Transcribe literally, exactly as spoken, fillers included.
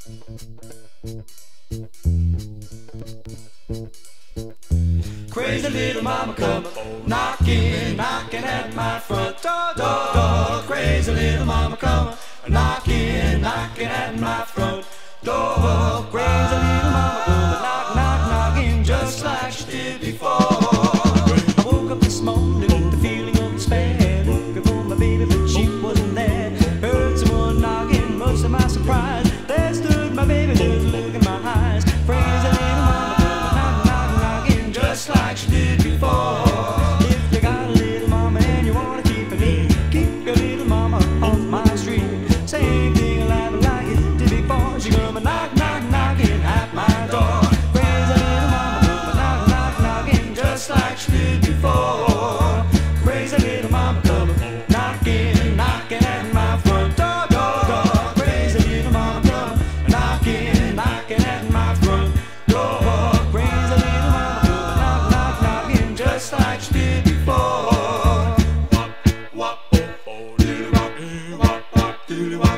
Crazy little mama come knocking, knocking at my front door. Crazy little mama come knocking, knocking at my front door. Crazy little mama come knock, knock, knocking just like she did before. I woke up this morning with the feeling of despair, looking for my baby but she wasn't there. Heard someone knocking, much to my surprise, there stood my baby just looking in my eyes. Crazy little mama come knock, knock, knocking just like she did before. If you got a little mama and you wanna keep it neat, keep your little mama off my street. Same thing alive like it did before. She come a knock, knock, knocking at my door. Crazy little mama come a knock, knock, knocking just like she did before. Crazy little mama come a knocking, knocking at my front door, door, door. Crazy little mama come a knocking, knocking at my front door. Crazy little mama come a knock, knock, knocking just like she did before. Wop, wop, oh, oh, doo-doo-wop, wop, wop, doo-doo-wop.